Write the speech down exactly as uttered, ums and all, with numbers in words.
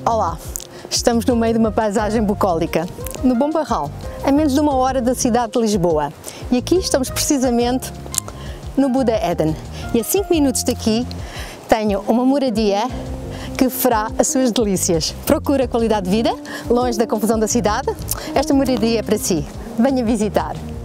Olá, estamos no meio de uma paisagem bucólica, no Bom Barral, a menos de uma hora da cidade de Lisboa. E aqui estamos precisamente no Buda Eden. E a cinco minutos daqui tenho uma moradia que fará as suas delícias. Procura qualidade de vida, longe da confusão da cidade? Esta moradia é para si. Venha visitar!